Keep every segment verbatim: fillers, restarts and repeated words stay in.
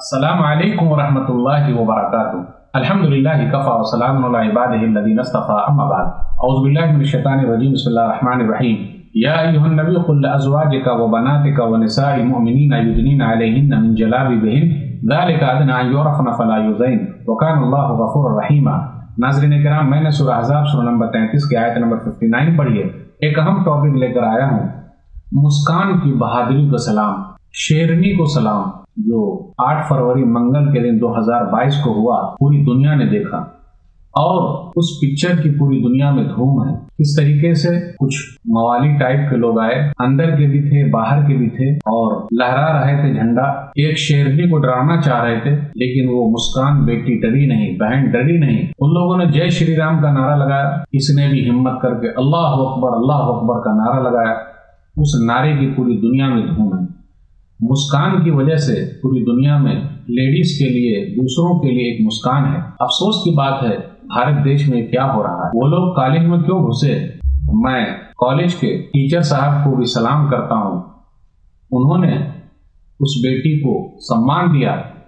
السلام علیکم ورحمۃ اللہ وبرکاتہ۔ الحمدللہ کفا وسلام علی عبادہ الذین اصطفی، اما بعد، اعوذ باللہ من الشیطان الرجیم، بسم اللہ الرحمن الرحیم۔ یا ایھا النبی قل لازواجک وبناتک ونساء المؤمنین یدنین علیہن من جلابیبہن ذلک ادنی ان یعرفن فلا یؤذین وکان اللہ غفورا رحیما۔ ناظرین کرام، میں نے سورہ احزاب سورہ نمبر تینتیس کی آیت نمبر उनسٹھ پڑھی ہے۔ ایک اہم ٹاپک لے کر آیا ہوں، مسکان کی بہادری کو سلام، شیرنی کو سلام، جو آٹھ فروری منگل کے دن دو ہزار بائیس کو ہوا، پوری دنیا نے دیکھا اور اس پکچر کی پوری دنیا میں دھوم ہے۔ اس طریقے سے کچھ موالی ٹائپ کے لوگ آئے، اندر کے بھی تھے باہر کے بھی تھے، اور لہرا رہے تھے جھنڈا، ایک شیرنی کو ڈرانا چاہ رہے تھے، لیکن وہ مسکان بیٹی ڈری نہیں، بہن ڈری نہیں۔ ان لوگوں نے جے شری رام کا نعرہ لگایا، اس نے بھی ہمت کر کے اللہ اکبر اللہ اکبر کا نعرہ لگایا۔ اس نعرے کی پوری دنیا میں دھوم ہے۔ مسکان کی وجہ سے پوری دنیا میں لیڈیز کے لیے، دوسروں کے لیے ایک مسکان ہے۔ افسوس کی بات ہے، بھارت دیش میں کیا ہو رہا ہے۔ وہ لوگ کالج میں کیوں گھسے؟ میں کالج کے ٹیچر صاحب کو بھی سلام کرتا ہوں، انہوں نے اس بیٹی کو سمان دیا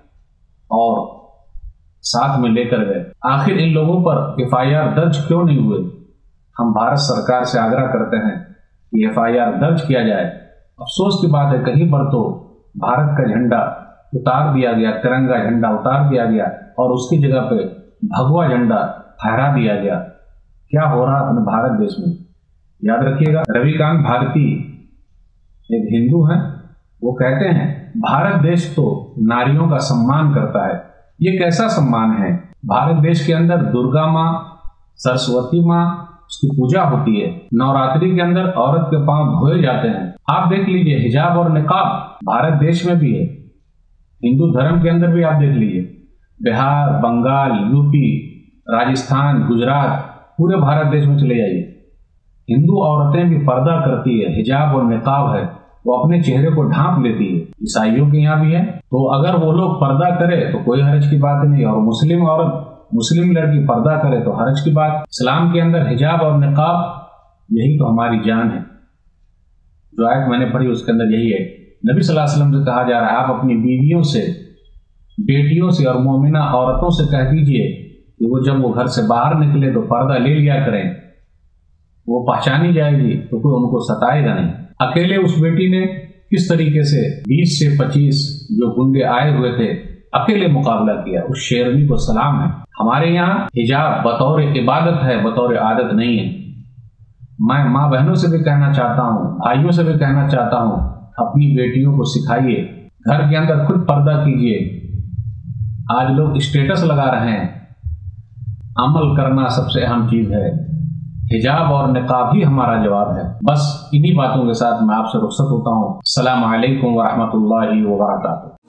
اور ساتھ میں لے کر گئے۔ آخر ان لوگوں پر ایف آئی آر درج کیوں نہیں ہوئے؟ ہم بھارت سرکار سے آگرہ کرتے ہیں کہ ایف آئی آر درج کیا جائے۔ افسوس کی بات ہے، کہیں پر تو بھارت کا جھنڈا اتار دیا گیا، ترنگا جھنڈا اتار دیا گیا اور اس کی جگہ پہ بھگوا جھنڈا پھہرا دیا گیا۔ کیا ہو رہا اپنے بھارت دیش میں؟ یاد رکھیے گا، روی کانت بھارتی ایک ہندو ہیں، وہ کہتے ہیں بھارت دیش تو ناریوں کا سمان کرتا ہے۔ یہ کیسا سمان ہے؟ بھارت دیش کے اندر درگا ماں، سرسوتی ماں، اس کی پوجا ہوتی ہے۔ نوراتری کے اندر عورت کے پاؤں دھوئے جاتے ہیں۔ آپ دیکھ لیجئے، حجاب اور نقاب بھارت دیش میں بھی ہے، ہندو دھرم کے اندر بھی آپ دیکھ لیجئے، بہار، بنگال، یو پی، راجستھان، گجرات، پورے بھارت دیش میں چلے جائیے، ہندو عورتیں بھی پردہ کرتی ہے، حجاب اور نقاب ہے، وہ اپنے چہرے کو ڈھانپ لیتی ہے۔ عیسائیوں کے یہاں بھی ہے، تو اگر وہ لوگ پردہ کرے تو کوئی حرج کی بات نہیں، اور مسلم عورت، مسلم لڑکی پردہ کرے تو حرج کی بات۔ اسلام کے اندر حجاب اور نقاب یہی تو ہماری جان ہے۔ جو آیت میں نے پڑھی اس کے اندر یہی ہے، نبی صلی اللہ علیہ وسلم سے کہا جا رہا ہے آپ اپنی بیویوں سے، بیٹیوں سے اور مومنہ عورتوں سے کہہ دیجئے کہ وہ جب وہ گھر سے باہر نکلے تو پردہ لے لیا کریں، وہ پہچانی جائے گی تو کوئی ان کو ستائے گا نہیں۔ اکیلے اس بیٹی نے کس طریقے سے بیس سے پچیس جو گنڈے آئے ہوئے تھے اکیلے مقابلہ کیا، اس شیرنی کو سلام ہے۔ ہمارے یہاں حجاب بطور عبادت ہے، بطور عادت نہیں ہے۔ میں ماں بہنوں سے بھی کہنا چاہتا ہوں، بھائیوں سے بھی کہنا چاہتا ہوں، اپنی بیٹیوں کو سکھائیے، گھر کے اندر خود پردہ کیجیے۔ آج لوگ اسٹیٹس لگا رہے ہیں، عمل کرنا سب سے اہم چیز ہے، حجاب اور نقاب ہی ہمارا جواب ہے۔ بس انہی باتوں کے ساتھ میں آپ سے رخصت ہوتا ہوں۔ السلام علیکم ورحمۃ اللہ وبرکاتہ۔